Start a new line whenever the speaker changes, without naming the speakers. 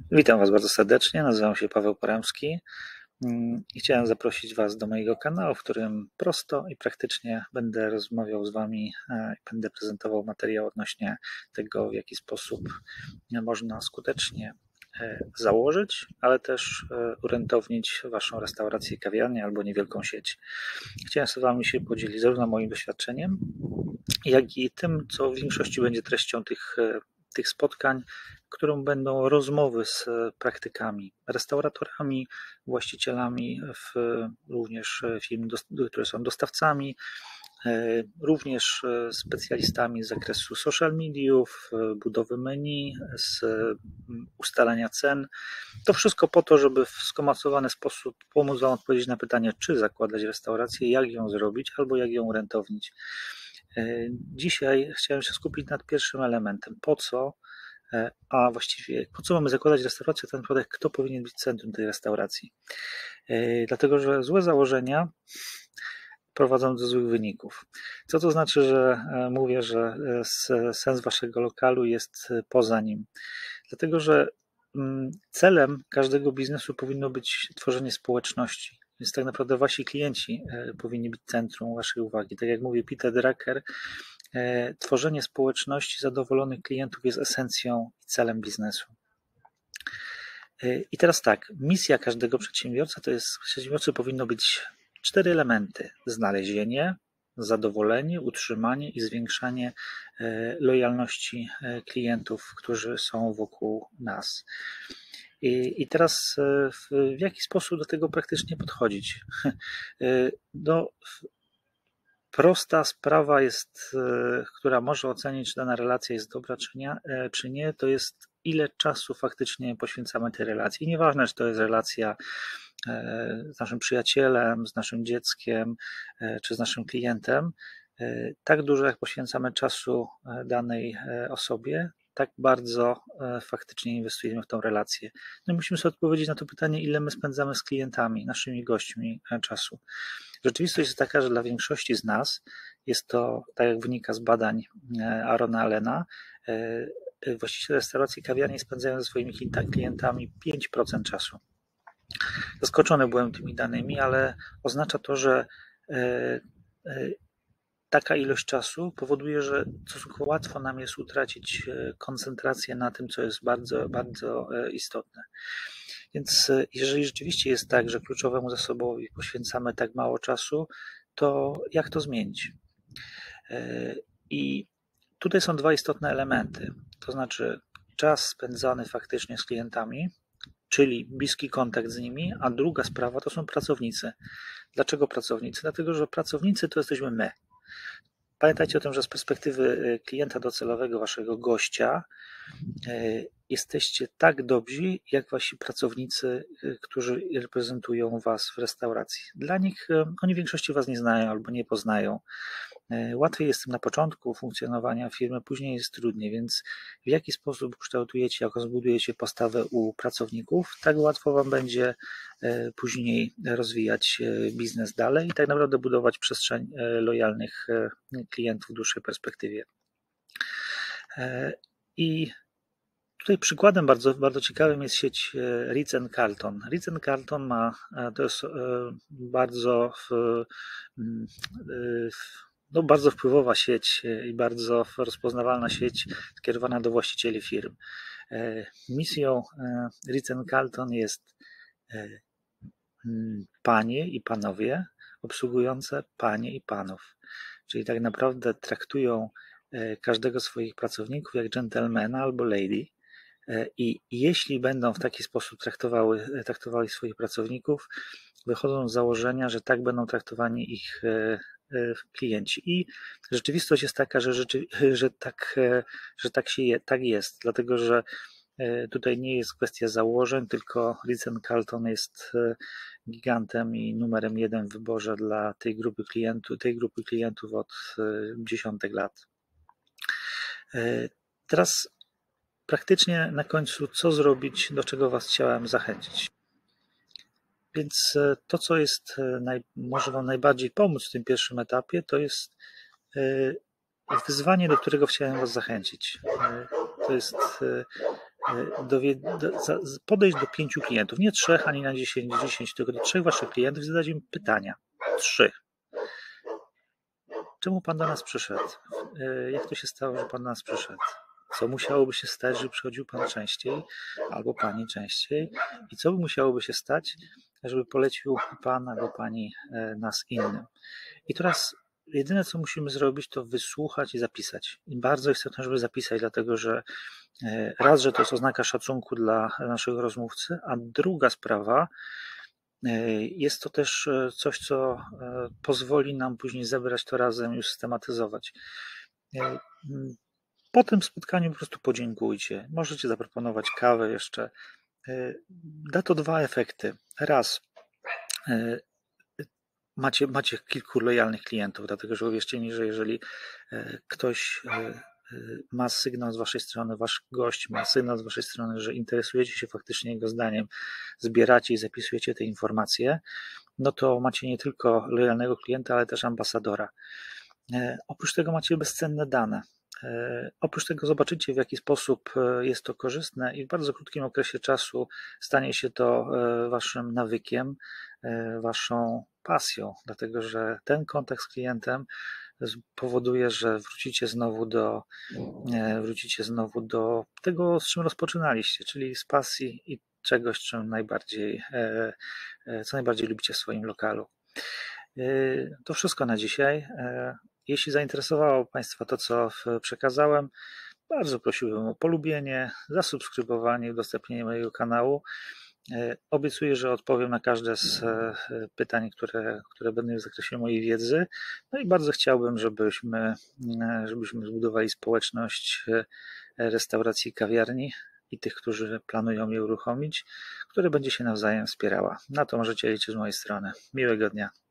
Witam Was bardzo serdecznie, nazywam się Paweł Poremski i chciałem zaprosić Was do mojego kanału, w którym prosto i praktycznie będę rozmawiał z Wami i będę prezentował materiał odnośnie tego, w jaki sposób można skutecznie założyć, ale też urentownić Waszą restaurację, kawiarnię albo niewielką sieć. Chciałem z Wami się podzielić zarówno moim doświadczeniem, jak i tym, co w większości będzie treścią tych spotkań, którą będą rozmowy z praktykami, restauratorami, właścicielami, również firm, które są dostawcami, również specjalistami z zakresu social mediów, budowy menu, z ustalania cen. To wszystko po to, żeby w skomacowany sposób pomóc Wam odpowiedzieć na pytanie, czy zakładać restaurację, jak ją zrobić albo jak ją rentownić. Dzisiaj chciałem się skupić nad pierwszym elementem. Po co, a właściwie po co mamy zakładać restaurację, tak naprawdę kto powinien być centrum tej restauracji. Dlatego, że złe założenia prowadzą do złych wyników. Co to znaczy, że mówię, że sens waszego lokalu jest poza nim? Dlatego, że celem każdego biznesu powinno być tworzenie społeczności. Więc tak naprawdę wasi klienci powinni być centrum waszej uwagi. Tak jak mówi Peter Drucker, tworzenie społeczności zadowolonych klientów jest esencją i celem biznesu. I teraz tak, misja każdego przedsiębiorcy powinno być 4 elementy: znalezienie, zadowolenie, utrzymanie i zwiększanie lojalności klientów, którzy są wokół nas. I teraz w jaki sposób do tego praktycznie podchodzić? Prosta sprawa jest, która może ocenić, czy dana relacja jest dobra, czy nie, to jest ile czasu faktycznie poświęcamy tej relacji. I nieważne, czy to jest relacja z naszym przyjacielem, z naszym dzieckiem, czy z naszym klientem, tak dużo jak poświęcamy czasu danej osobie, tak bardzo faktycznie inwestujemy w tą relację. No i musimy sobie odpowiedzieć na to pytanie, ile my spędzamy z klientami, naszymi gośćmi czasu. Rzeczywistość jest taka, że dla większości z nas jest to, tak jak wynika z badań Arona Allena, właściciele restauracji, kawiarni spędzają ze swoimi klientami 5% czasu. Zaskoczony byłem tymi danymi, ale oznacza to, że taka ilość czasu powoduje, że stosunkowo łatwo nam jest utracić koncentrację na tym, co jest bardzo, bardzo istotne. Więc jeżeli rzeczywiście jest tak, że kluczowemu zasobowi poświęcamy tak mało czasu, to jak to zmienić? I tutaj są 2 istotne elementy, to znaczy czas spędzany faktycznie z klientami, czyli bliski kontakt z nimi, a druga sprawa to są pracownicy. Dlaczego pracownicy? Dlatego, że pracownicy to jesteśmy my. Pamiętajcie o tym, że z perspektywy klienta docelowego, waszego gościa, jesteście tak dobrzy, jak wasi pracownicy, którzy reprezentują was w restauracji. Dla nich, oni w większości was nie znają albo nie poznają. Łatwiej jest tym na początku funkcjonowania firmy, później jest trudniej, więc w jaki sposób kształtujecie, jak zbudujecie postawę u pracowników, tak łatwo wam będzie później rozwijać biznes dalej i tak naprawdę budować przestrzeń lojalnych klientów w dłuższej perspektywie. I tutaj przykładem bardzo, bardzo ciekawym jest sieć Ritz-Carlton. Ritz-Carlton to jest bardzo wpływowa sieć i bardzo rozpoznawalna sieć skierowana do właścicieli firm. Misją Ritz-Carlton jest panie i panowie obsługujące panie i panów. Czyli tak naprawdę traktują każdego z swoich pracowników jak gentlemana albo lady. I jeśli będą w taki sposób traktowali swoich pracowników, wychodzą z założenia, że tak będą traktowani ich klienci. I rzeczywistość jest taka, że tak jest, dlatego że tutaj nie jest kwestia założeń, tylko Ritz-Carlton jest gigantem i numerem 1 w wyborze dla tej grupy klientów od dziesiątek lat. Teraz praktycznie na końcu, co zrobić, do czego Was chciałem zachęcić. Więc to, co może Wam najbardziej pomóc w tym pierwszym etapie, to jest wyzwanie, do którego chciałem Was zachęcić. To jest podejść do 5 klientów, nie 3 ani na 10, tylko do 3 waszych klientów i zadać im pytania. 3. Czemu pan do nas przyszedł? Jak to się stało, że pan do nas przyszedł? Co musiałoby się stać, żeby przychodził pan częściej, albo pani częściej? I co by musiałoby się stać, żeby polecił pan albo pani nas innym? I teraz jedyne, co musimy zrobić, to wysłuchać i zapisać. I bardzo istotne, żeby zapisać, dlatego że raz, że to jest oznaka szacunku dla naszego rozmówcy, a druga sprawa, jest to też coś, co pozwoli nam później zebrać to razem, już systematyzować. Po tym spotkaniu po prostu podziękujcie. Możecie zaproponować kawę jeszcze. Da to 2 efekty. Raz, macie kilku lojalnych klientów, dlatego że uwierzcie mi, że jeżeli ktoś ma sygnał z waszej strony, wasz gość ma sygnał z waszej strony, że interesujecie się faktycznie jego zdaniem, zbieracie i zapisujecie te informacje, no to macie nie tylko lojalnego klienta, ale też ambasadora. Oprócz tego macie bezcenne dane. Oprócz tego zobaczycie, w jaki sposób jest to korzystne i w bardzo krótkim okresie czasu stanie się to waszym nawykiem, waszą pasją, dlatego że ten kontakt z klientem powoduje, że wrócicie znowu do tego, z czym rozpoczynaliście, czyli z pasji i czegoś, co najbardziej lubicie w swoim lokalu. To wszystko na dzisiaj. Jeśli zainteresowało Państwa to, co przekazałem, bardzo prosiłbym o polubienie, zasubskrybowanie, udostępnienie mojego kanału. Obiecuję, że odpowiem na każde z pytań, które będą w zakresie mojej wiedzy. No i bardzo chciałbym, żebyśmy zbudowali społeczność restauracji i kawiarni i tych, którzy planują je uruchomić, która będzie się nawzajem wspierała. Na to możecie liczyć z mojej strony. Miłego dnia.